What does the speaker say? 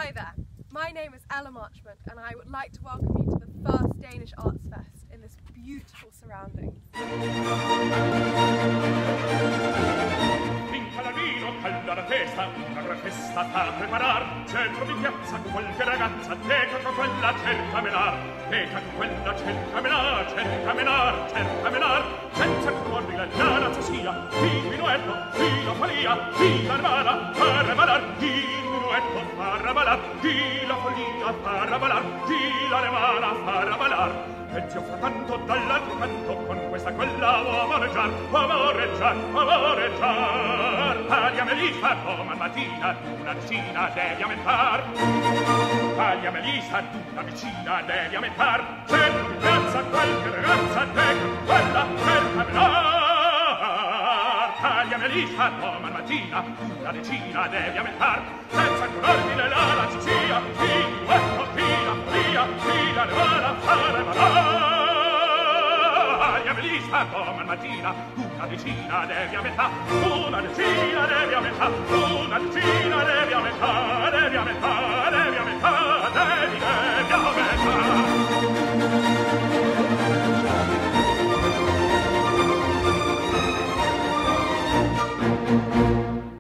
Hi there, my name is Ella Marchmont and I would like to welcome you to the first Danish Arts Fest in this beautiful surroundings. Vinca la vino, calda la testa, una gran festa fa preparar. Centro di piazza qualche ragazza, teca con quella cerca menar. Teca con quella cerca menar, cerca menar, cerca menar. Senza corri la ragazza sia, il minuetto, il la follia, il la rebala, fa rebalar. Il minuetto fa rebalar, il la follia fa rebalar, il la rebala fa rebalar. E ti offro tanto dall'altro canto, con questa quella amoreggiar, amoreggiar, amoreggiar. Tagliame lisa, doma mattina, una vicina devi aumentar. Tagliame lisa, una vicina devi aumentar. Cerco di piazza qualche ragazza, teca quella cerca menar. Tagliame lisa, doma mattina, una decina devi aumentar. Senza curarti le la ciccia, il duetto, fila, fila, fila, le vada, fare valar. Tagliame lisa, doma mattina, una decina devi aumentar. Una decina devi aumentar, una decina.